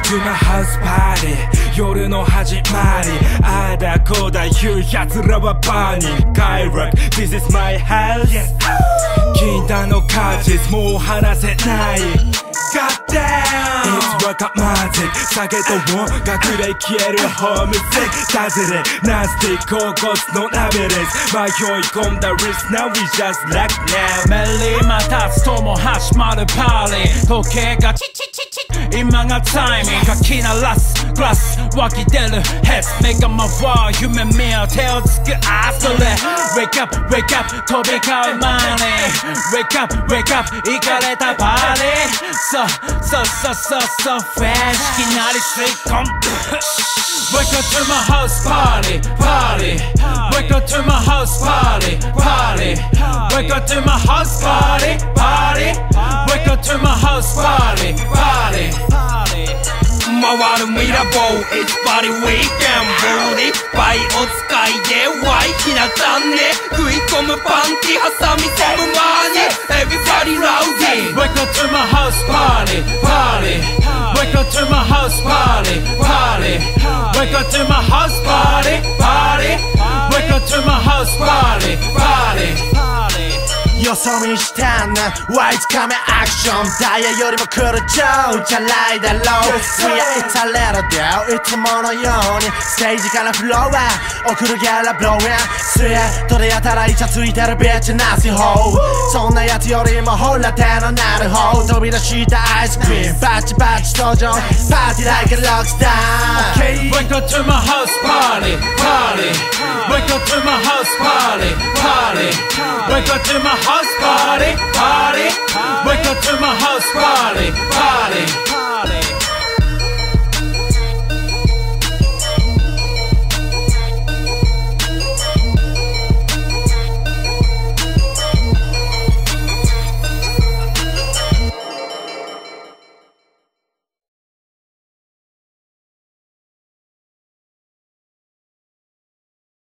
to my house party 夜の始まりああだこうだ言う奴らはパニック快楽 This is my house 禁断の果実もう話せない God damn It's rock up magic 酒とウォン隠れ消えるホームシックダズレナスティックココスのラビリンス迷い込んだリスナー We just like now メリーまたつとも始まるパーリー時計がチッチッチッチッ今がタイミングかき鳴らすグラス湧き出るヘスメガマワー夢見よ手をつくアストレ Wake up wake up 飛び交うマネー Wake up wake up イカれたパーリーSo fresh いきなり吸い込む Wake up to my house party party Wake up to my house party party Wake up to my house party party Wake up to my house party party 回るミラボー It's party weekend booty 倍お使いでワイキな残念食い込むパンティ挟み込むマニ Everybody rowdy Wake up to my house party party Wake up to my house party party Wake up to my house party party Wake up to my house party party よそ見したんなワイズカメアクションダイヤよりも来る超じゃないだろう We are it's a little deal いつものようにステージからフロア送るギャラブローインスウェットでやたらイチャついてるビッチナスホーそんなやつよりもほら手のなる方飛び出したアイスクリームバチバチ登場パーティー like a rockstar Wake up to my house party party Wake up to my house party party Wake up to my house party party Wake up to my house party